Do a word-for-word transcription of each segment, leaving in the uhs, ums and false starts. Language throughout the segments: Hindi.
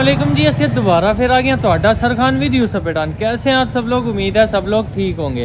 वालेकुम जी, असद दोबारा फिर आ गया तो सरखान विद यूसुफ पठान। कैसे हैं आप सब लोग? उम्मीद है सब लोग ठीक होंगे।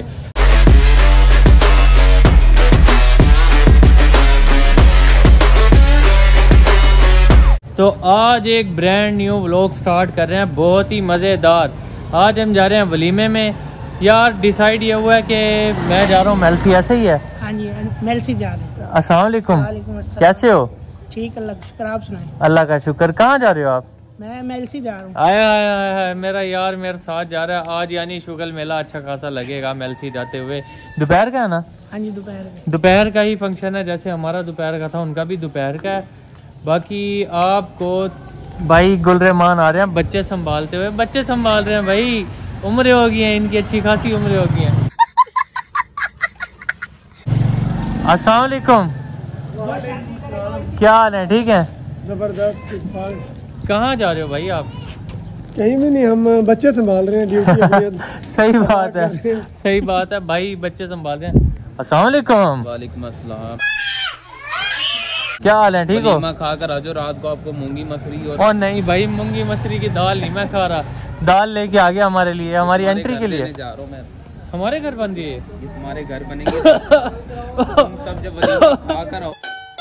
तो आज एक ब्रांड न्यू व्लॉग स्टार्ट कर रहे हैं, बहुत ही मज़ेदार। आज हम जा रहे हैं वलीमे में। यार डिसाइड ये हुआ है कि मैं जा रहा हूँ मेलसी। ऐसे ही है? हाँ जी, मेलसी जा रहे हैं। अस्सलाम वालेकुम। कैसे हो? ठीक, अल्लाह का शुक्र। आप सुनाएं? अल्लाह का शुक्र। कहाँ जा रहे हो आप? मैं मेलसी जा रहा हूँ। आया आया आया मेरा यार मेरे साथ जा रहा है आज, यानी शुगल मेला अच्छा खासा लगेगा मेलसी जाते हुए। दोपहर का है ना? हाँ जी, दोपहर का। दोपहर का ही फंक्शन है, जैसे हमारा दोपहर का था उनका भी दोपहर का है। बाकी आपको भाई गुलरहमान आ रहे हैं बच्चे संभालते हुए। बच्चे संभाल रहे हैं भाई, उम्र हो गई है इनकी, अच्छी खासी उम्र हो गई है। अस्सलाम वालेकुम। क्या हाल है? ठीक है, जबरदस्त। कहाँ जा रहे हो भाई आप? कहीं भी नहीं, हम बच्चे संभाल रहे हैं, ड्यूटी। सही बात है, सही बात है भाई, बच्चे संभाल रहे हैं। अस्सलाम वालेकुम। वालेकुम अस्सलाम। क्या हाल है? ठीक हो? मैं खा कर आज रात को आपको मूंगी मसरी और ओ नहीं भाई, मूंगी मसरी की दाल नहीं मैं खा रहा, दाल लेके आ गया हमारे लिए, हमारी एंट्री के लिए। जा रहा हूं मैं। हमारे घर बन दिए? ये तुम्हारे घर बनेंगे तुम सब जब वलीमा खा कर आओ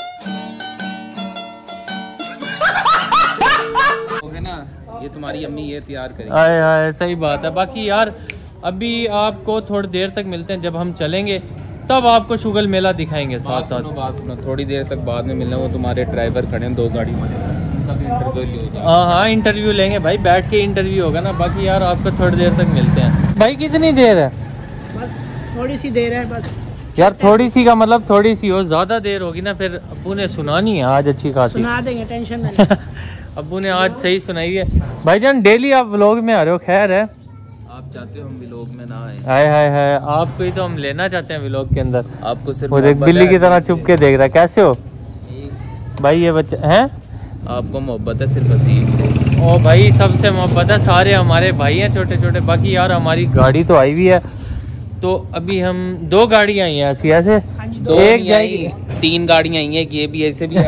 ना, ये तुम्हारी अम्मी ये तैयार करेंगी। आए आए, सही बात है। बाकी यार अभी आपको थोड़ी देर तक मिलते हैं, जब हम चलेंगे तब आपको शुगल मेला दिखाएंगे साथ साथ। बात सुनो, थोड़ी देर तक बाद में मिलना। वो तुम्हारे ड्राइवर खड़े हैं दो गाड़ी में, हाँ हाँ इंटरव्यू लेंगे भाई, बैठ के इंटरव्यू होगा ना। बाकी यार आपको थोड़ी देर तक मिलते हैं। भाई कितनी देर है? बस थोड़ी सी देर है बस। यार थोड़ी सी का मतलब थोड़ी सी हो, ज्यादा देर होगी ना फिर अब्बू ने सुनानी है आज अच्छी खासी। सुना देंगे, टेंशन नहीं। अब्बू ने आज सही सुनाई है। भाईजान डेली आप व्लॉग में आ रहे हो, खैर है? आप चाहते हो हम व्लॉग में ना आए? हाय हाय हाय, आपको ही तो हम लेना चाहते हैं व्लॉग के अंदर। आपको सिर्फ वो देख बिल्ली की तरह चुप के देख रहा है। कैसे हो भाई? ये बच्चे हैं? आपको मोहब्बत है सिर्फ असीब से? ओ भाई सबसे मोहब्बत है, सारे हमारे भाई हैं छोटे छोटे। बाकी यार हमारी गाड़ी तो आई हुई है, तो अभी हम दो गाड़ियाँ आई हैं ऐसी ऐसे। दो एक जाएगी, तीन गाड़ियाँ आई हैं, ये भी ऐसे भी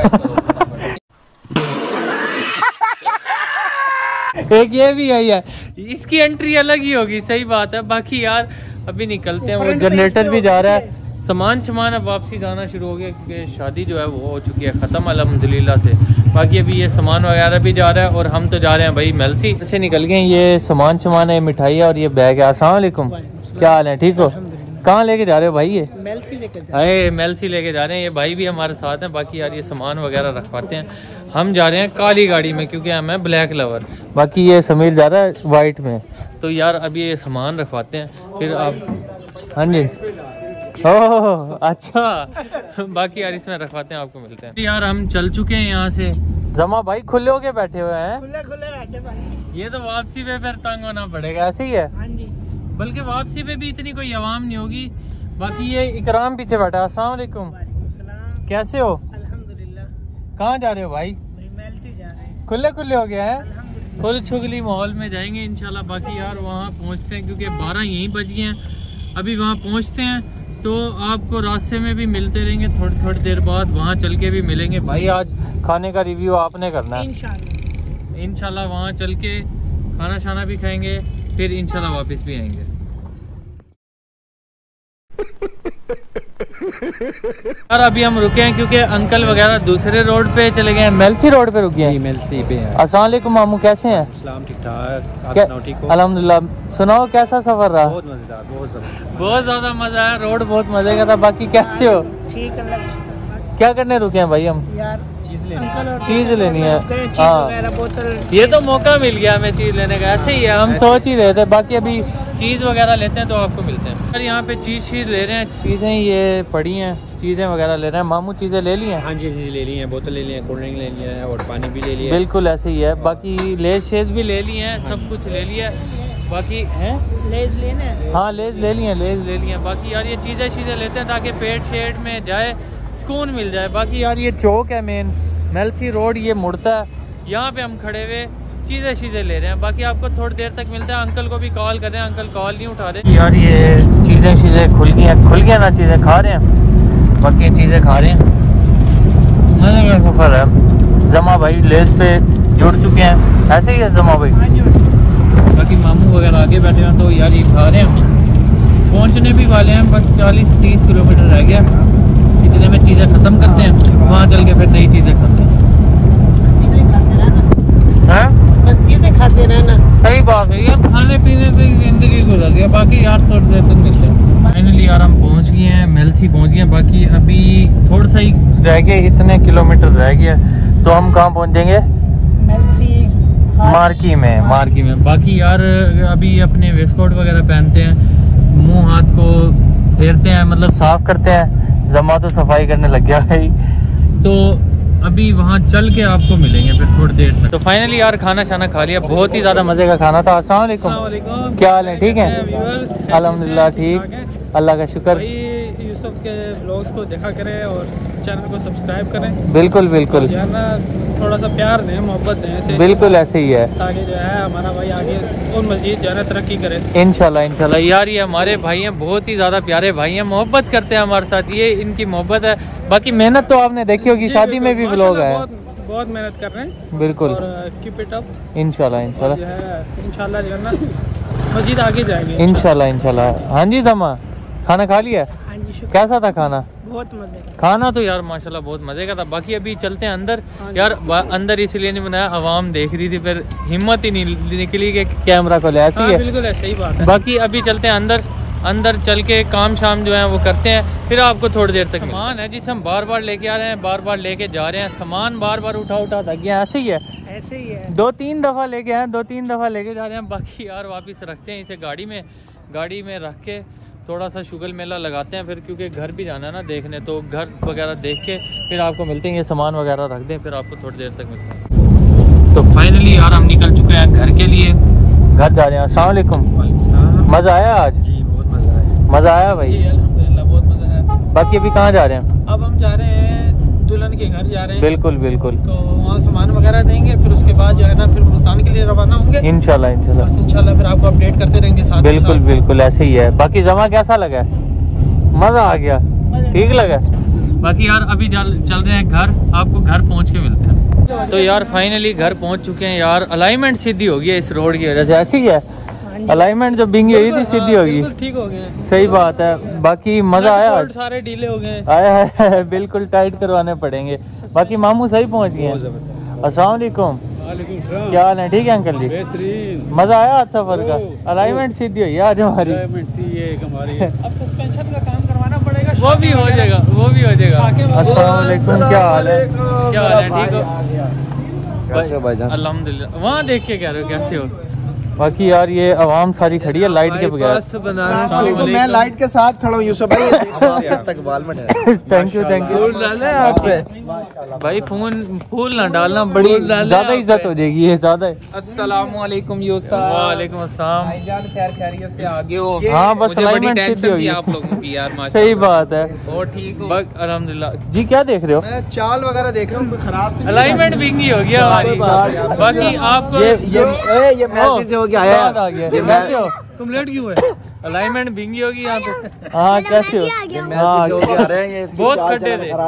एक ये भी आई है, इसकी एंट्री अलग ही होगी। सही बात है। बाकी यार अभी निकलते हैं, वो जनरेटर भी जा रहा है, सामान सामान अब वापसी जाना शुरू हो गया क्योंकि शादी जो है वो हो चुकी है ख़त्म अल्हम्दुलिल्लाह से। बाकी अभी ये सामान वगैरह भी जा रहा है और हम तो जा रहे हैं भाई मेलसी से निकल गए। ये सामान सामान है, मिठाई है और ये बैग है। अस्सलाम वालेकुम। क्या हाल है? ठीक हो? कहाँ लेके जा रहे हो भाई? ये मेलसी लेके जा रहे हैं। मेलसी लेके जा रहे हैं, ये भाई भी हमारे साथ हैं। बाकी यार ये सामान वगैरह रखवाते हैं। हम जा रहे हैं काली गाड़ी में क्योंकि हम हैं ब्लैक लवर। बाकी ये समीर जा रहा है वाइट में। तो यार अभी ये सामान रखवाते हैं फिर आप। हाँ जी, ओह अच्छा। बाकी यार इसमें रखवाते हैं, आपको मिलते हैं। यार हम चल चुके हैं यहाँ से। जमा भाई खुले होके बैठे हुए हैं। खुले खुले बैठे भाई। ये तो वापसी पे फिर तंग होना पड़ेगा। ऐसे ही है? हाँ जी, बल्कि वापसी पे भी इतनी कोई आवाम नहीं होगी। बाकी ये इकराम पीछे बैठा है। अस्सलाम वालेकुम। कैसे हो? अल्हम्दुलिल्लाह। कहाँ जा रहे हो भाई? मेलसी जा रहे हैं। खुले खुले हो गया है, फुल छुगली माहौल में जाएंगे इंशाल्लाह। बाकी यार वहाँ पहुँचते हैं क्योंकि बारह यहीं बज गए हैं। अभी वहाँ पहुँचते हैं तो आपको रास्ते में भी मिलते रहेंगे, थोड़ी थोड़ी देर बाद वहाँ चल के भी मिलेंगे। भाई आज खाने का रिव्यू आपने करना है इंशाल्लाह। इंशाल्लाह वहाँ चल के खाना शाना भी खाएंगे, फिर इंशाल्लाह वापस भी आएंगे। यार अभी हम रुके हैं क्योंकि अंकल वगैरह दूसरे रोड पे चले गए हैं। मेलसी रोड पे रुके हैं। मेलसी पे हैं। अस्सलाम वालेकुम मामू, कैसे हैं? सलाम, ठीक ठाक। आप सुनाओ, ठीक हो? अल्हम्दुलिल्लाह। सुनाओ कैसा सफर रहा? बहुत मजेदार, बहुत जबरदस्त, बहुत ज्यादा मजा आया, रोड बहुत मजे का था। बाकी कैसे हो? ठीक है। क्या करने रुके हैं भाई हम? यार चीज लेनी चीज लेनी है। हाँ, बोतल। ये तो मौका मिल गया हमें चीज लेने का। ऐसे ही है, हम सोच ही रहे थे। बाकी अभी चीज वगैरह लेते हैं तो आपको मिलते हैं। यार यहाँ पे चीज चीज ले रहे हैं, चीजें ये पड़ी हैं, चीजें वगैरह ले रहे हैं। मामू चीजें ले ली हैं? हाँ जी जी ले ली हैं, बोतल ले ली है, कोल्ड ड्रिंक ले लिया है और पानी भी ले लिया। बिल्कुल ऐसे ही है। बाकी लेज शेज भी ले ली हैं, सब कुछ ले लिया। बाकी है लेज लेने? हाँ लेज ले लिए, लेज ले लिए। बाकी यार ये चीज़ें चीज़ें लेते हैं ताकि पेट शेट में जाए, सुकून मिल जाए। बाकी यार ये चौक है मेन मेलसी रोड, ये मुड़ता है, यहाँ पे हम खड़े हुए चीज़ें चीज़ें ले रहे हैं। बाकी आपको थोड़ी देर तक मिलता है। अंकल को भी कॉल कर रहे हैं, अंकल कॉल नहीं उठा रहे। यार ये चीज़ें चीज़ें खुल गई हैं, खुल गया ना, चीज़ें खा रहे हैं। बाकी चीज़ें खा रहे हैं, मज़े का सफ़र है। जमा भाई लेस पे जुड़ चुके हैं, ऐसे ही है जमा भाई। बाकी मामू वगैरह आगे बैठे हैं, तो यार ये खा रहे हैं, पहुंचने भी वाले हैं, बस चालीस तीस किलोमीटर रह गया, इतने में चीज़ें ख़त्म करते हैं, वहाँ चल के फिर नई चीज़ें खाते हैं। चीजें खाते रहना, हैं बस चीजें खाते रहना। सही बात है यार, खाने पीने से ज़िंदगी गुजर है, बाकी यार थोड़ी देर तक मिलते हैं। फाइनली यार हम पहुँच गए हैं, मेलसी पहुँच गए हैं, बाकी अभी थोड़ा सा ही रह गया, इतने किलोमीटर रह गया, तो हम कहाँ पहुँचेंगे? मार्की में, मार्की में। बाकी यार अभी अपने वेस्टकोट वगैरह पहनते हैं, मुंह हाथ को फेरते हैं, मतलब साफ करते हैं, जमा तो सफाई करने लग गया भाई, तो अभी वहाँ चल के आपको मिलेंगे फिर थोड़ी देर तक। तो फाइनली यार खाना शाना खा लिया, बहुत ही ज़्यादा मज़े का खाना था। अस्सलाम वालेकुम, क्या हाल है? ठीक है अल्हम्दुलिल्लाह, ठीक, अल्लाह का शुक्र। यूसुफ के ब्लॉग्स को देखा करें और चैनल को सब्सक्राइब करें। बिल्कुल बिल्कुल, जो है ना थोड़ा सा प्यार दें, मोहब्बत दें ऐसे, बिल्कुल ऐसे ही है, ताकि जो है हमारा भाई आगे और मजीद जो है ना तरक्की करे इंशाल्लाह इंशाल्लाह। यार ये हमारे भाई हैं, बहुत ही ज़्यादा प्यारे भाई हैं, मोहब्बत करते हैं हमारे साथ, ये इनकी मोहब्बत है। बाकी मेहनत तो आपने देखी होगी, शादी में भी ब्लॉग है, बहुत मेहनत कर रहे हैं, बिल्कुल, और कीप इट अप इंशाल्लाह इंशाल्लाह, जो है इंशाल्लाह जो है ना मजीद आगे जाएंगे इंशाल्लाह इंशाल्लाह। हाँ जी जमा, खाना खा लिया? हाँ जी, शुक्र, कैसा था खाना? बहुत मजे का खाना तो यार माशाल्लाह बहुत मजे का था। बाकी अभी चलते हैं अंदर, यार अंदर इसलिए नहीं बनाया, आवाम देख रही थी, फिर हिम्मत ही नहीं निकली कि कैमरा को ले, ऐसी हाँ, है बिल्कुल ऐसे ही बात है। बाकी अभी चलते हैं अंदर, अंदर चल के काम शाम जो है वो करते हैं, फिर आपको थोड़ी देर तक। सामान है जिसे हम बार बार लेके आ रहे हैं, बार बार लेके जा रहे हैं, सामान बार बार उठा उठा थक गया, ऐसे ही है, ऐसे ही है, दो तीन दफ़ा लेके आए, दो तीन दफ़ा लेके जा रहे हैं। बाकी यार वापस रखते हैं इसे गाड़ी में, गाड़ी में रख के थोड़ा सा शुगल मेला लगाते हैं फिर, क्योंकि घर भी जाना है ना देखने, तो घर वगैरह देख के फिर आपको मिलते हैं, ये सामान वगैरह रख दें, फिर आपको थोड़ी देर तक मिलते हैं। तो फाइनली यार हम निकल चुके हैं घर के लिए, घर जा रहे हैं। अस्सलाम वालेकुम, मज़ा आया आज? जी बहुत मजा आया, मज़ा आया भाई? जी अल्हम्दुलिल्लाह बहुत मजा आया। बाकी अभी कहाँ जा रहे हैं? अब हम जा रहे हैं दुल्हन के घर जा रहे हैं, बिल्कुल बिल्कुल, तो वहाँ सामान वगैरह देंगे, फिर उसके बाद जो है ना फिर मुल्तान के लिए रवाना होंगे इंशाल्लाह इंशाल्लाह, बस इंशाल्लाह फिर आपको अपडेट करते रहेंगे साथ ही बिल्कुल साथ। बिल्कुल ऐसे ही है। बाकी जमा कैसा लगा? मज़ा आ गया, ठीक लगा? बाकी यार अभी चल चल रहे हैं घर, आपको घर पहुंच के मिलते हैं। तो यार फाइनली घर पहुंच चुके हैं यार, अलाइनमेंट सीधी हो गई है इस रोड की वजह से, ऐसी ही है, अलाइनमेंट जो बिंगी हुई थी सीधी हो गई, ठीक हो गए, सही बात है। बाकी मज़ा आया आज? सारे डीले हो गए, आया है बिल्कुल टाइट करवाने पड़ेंगे। बाकी मामू सही पहुंच गए हैं। अस्सलाम वालेकुम, क्या हाल है? ठीक है अंकल जी, मज़ा आया आज सफ़र का? अलाइनमेंट सीधी हुई है आज हमारी, अब सस्पेंशन का काम करवाना पड़ेगा, वो भी हो जाएगा, वो भी हो जाएगा। अस्सलाम वालेकुम, क्या हाल है? क्या हाल है? ठीक हो? अल्हम्दुलिल्लाह। वहाँ देख के कह रहे हो कैसे हो? बाकी यार ये आवाम सारी खड़ी है लाइट के बगैर, तो मैं लाइट के साथ खड़ा हूँ यूसुफ भाई, इस्तकबाल में थैंक यू थैंक यू भाई, फोन फूल ना डालना, बड़ी ज्यादा इज्जत हो जाएगी, ये ज्यादा है। अस्सलाम वालेकुम यूसुफ। वालेकुम अस्सलाम। भाईजान खैर खैरियत से आगे हो? हाँ बस मुझे बड़ी अलाइनमेंट सीधी टेंशन हो थी गई आप लोगों की यार, माशाल्लाह। सही बात है, और ठीक हो? बस अल्हम्दुलिल्लाह। जी क्या देख रहे हो? मैं चाल वगैरह देख रहा हूँ, कोई खराब अलाइनमेंट बिंगी हो गया हमारी। बाकी आपको ये ये ये मैच से हो गया आया, आ गया, कैसे हो? तुम लेट क्यों है? अलाइनमेंट बिंगी होगी यहाँ पे। हाँ कैसे हो? हाँ बहुत खड्डे थे,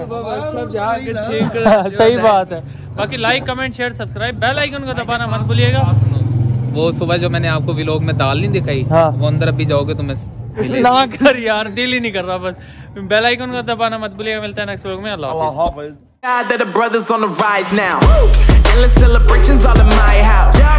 सही बात है। बाकी like comment share subscribe, bell icon को दबाना मत भूलिएगा। वो सुबह जो मैंने आपको व्लॉग में दाल नहीं दिखाई, हाँ। वो अंदर अभी जाओगे तो मैं ना कर यार, दिल ही नहीं कर रहा, बस बेल आइकन को दबाना मत भूलिएगा। मिलता है नेक्स्ट व्लॉग में, अल्लाह हाफिज़। That the brothers on the rise now. Endless celebrations all in my house.